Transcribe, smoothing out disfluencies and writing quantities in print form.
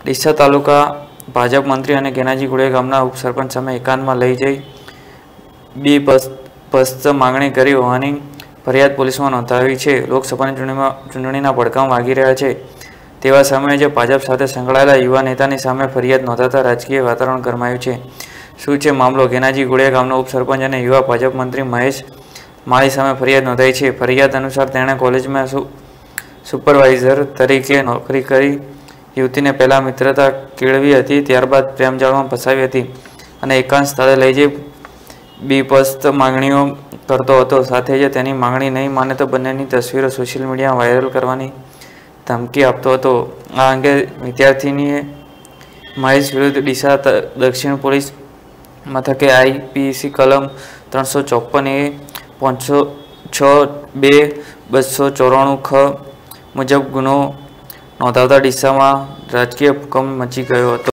ડીસા તાલુકા ભાજપ મંત્રી અને ગેનાજી ગુડે ગામના ઉપસરપંચ સામે એકાંતમાં લઈ જઈ બીભત્સ માંગણી કરી હોવાની ફરિયાદ પોલીસમાં નોંધાવી છે. લોકસભાની ચૂંટણીના પડઘમ વાગી રહ્યા છે તેવા સમયે જ ભાજપ સાથે સંકળાયેલા યુવા નેતાની સામે ફરિયાદ નોંધાતા રાજકીય વાતાવરણ ગરમાયું છે. શું છે મામલો? ગેનાજી ગુડે ગામનો ઉપસરપંચ અને યુવા ભાજપ મંત્રી મહેશ માળી સામે ફરિયાદ નોંધાઈ છે. ફરિયાદ અનુસાર તેણે કોલેજમાં સુપરવાઇઝર તરીકે નોકરી કરી યુવતીને પહેલાં મિત્રતા કેળવી હતી, ત્યારબાદ પ્રેમજાળમાં ફસાવી હતી અને એકાંત સ્થળે લઈ જઈ બીભત્સ માંગણીઓ કરતો હતો. સાથે જ તેની માંગણી નહીં માને તો બંનેની તસવીરો સોશિયલ મીડિયામાં વાયરલ કરવાની ધમકી આપતો હતો. આ અંગે વિદ્યાર્થીનીએ મહેશ વિરુદ્ધ ડીસા દક્ષિણ પોલીસ મથકે IPC કલમ 356(2) ખ મુજબ ગુનો નોંધાવતા ડીસામાં રાજકીય ભૂકંપ મચી ગયો હતો.